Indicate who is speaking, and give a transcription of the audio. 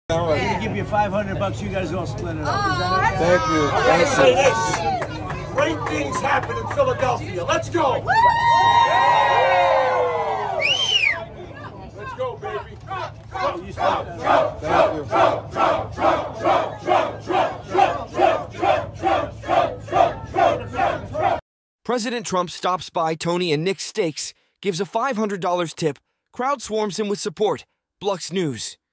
Speaker 1: I'm
Speaker 2: gonna give you $500. You guys all split it up.
Speaker 1: Thank you.
Speaker 3: I'm gonna say this. Great things happen in Philadelphia. Let's go. Let's go, baby.
Speaker 4: President Trump stops by Tony and Nick's Steaks, gives a $500 tip, crowd swarms him with support. Blux News.